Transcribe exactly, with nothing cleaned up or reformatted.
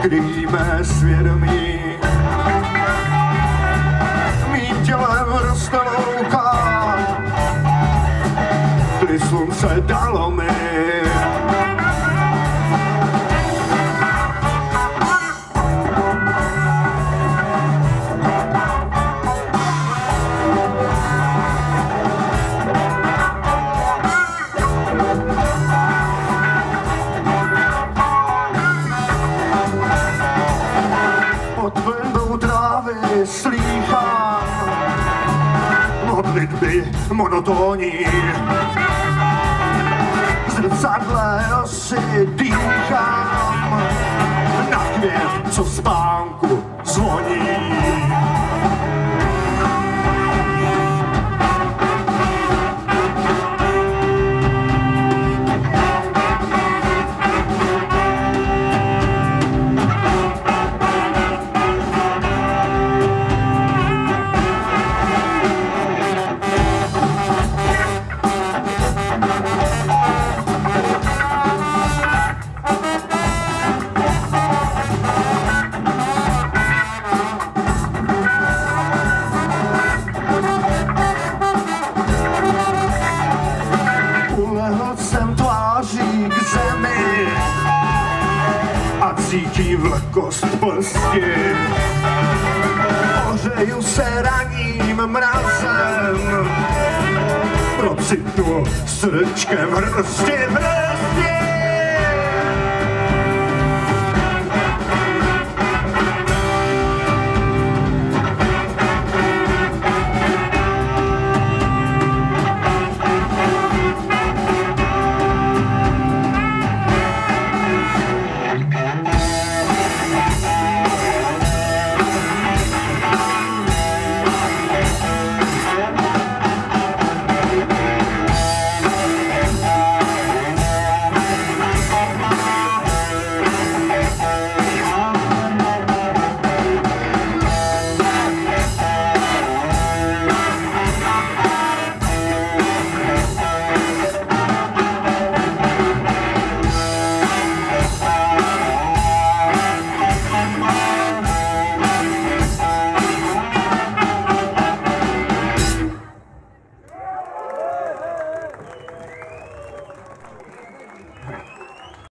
kryjí mé svědomí. Mým tělem roste louka, kdy slunce dalo mi. Pod vlnou trávy slýchám modlitby monotónní. V zrcadle rosy dýchám na květ, co spánku zvoní. Ulehl jsem tváří k zemi a cítím vlhkost plsti. Ohřeju se ranním mrazem, procitnu srdčkem hrsti v hrsti.